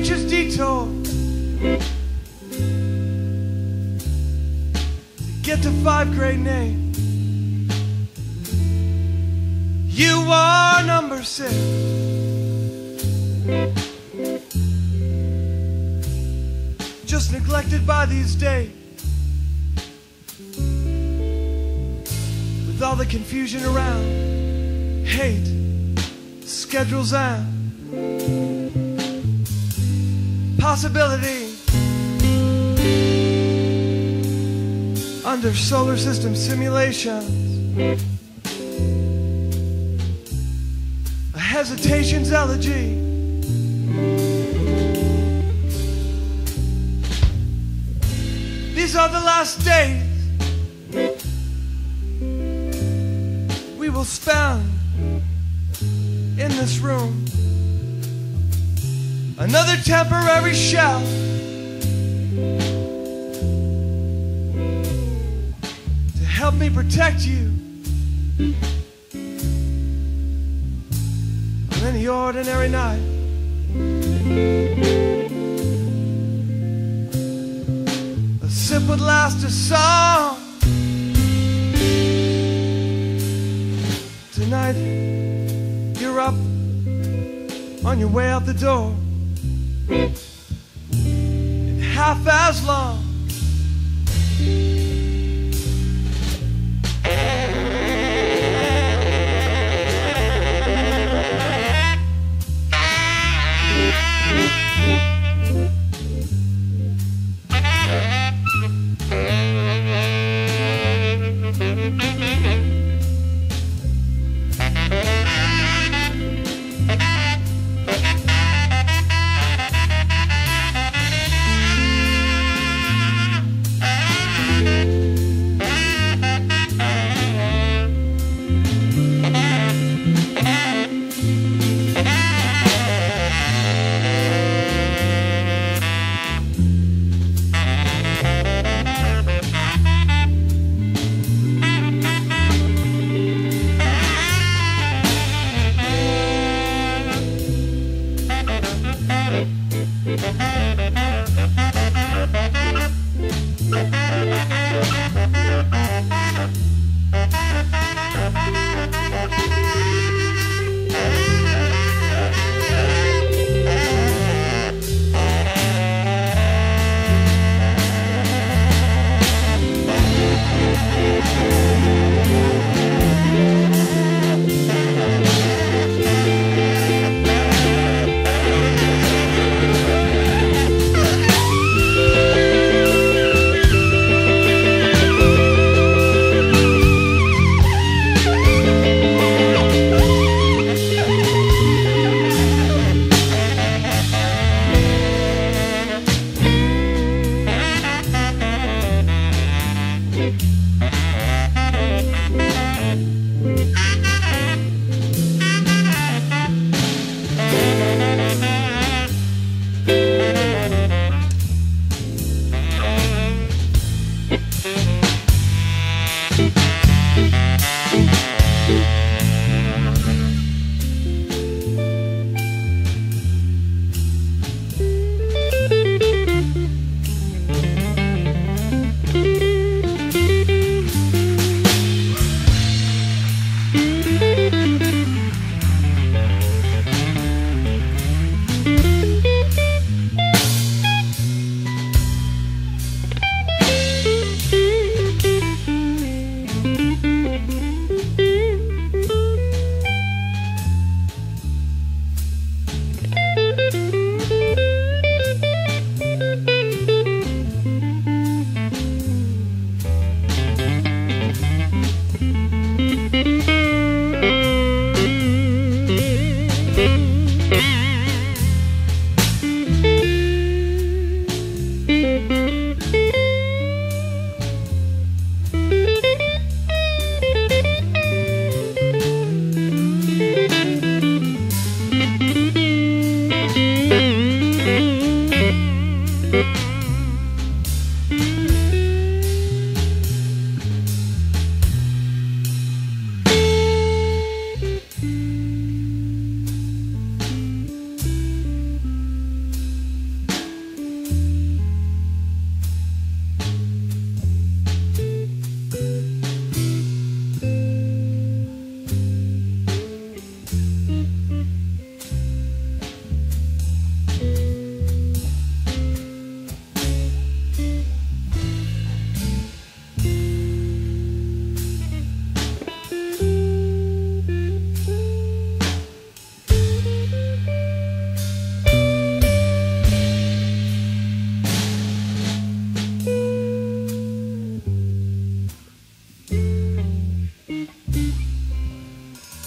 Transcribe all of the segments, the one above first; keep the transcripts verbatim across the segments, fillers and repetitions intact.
nature's detour to get to five grade name. You are number six. Just neglected by these days, with all the confusion around, hate, schedules and possibility under solar system simulations. A hesitation's elegy. These are the last days we will spend in this room. Another temporary shell to help me protect you on any ordinary night. A sip would last a song. Tonight you're up on your way out the door. In half as long,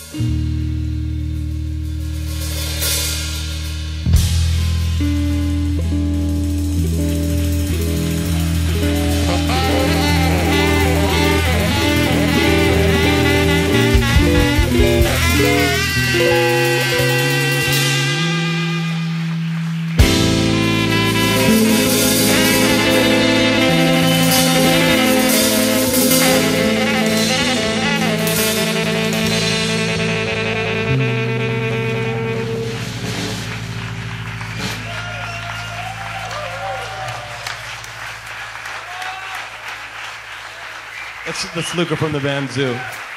That's, that's Luca from the band Zoo.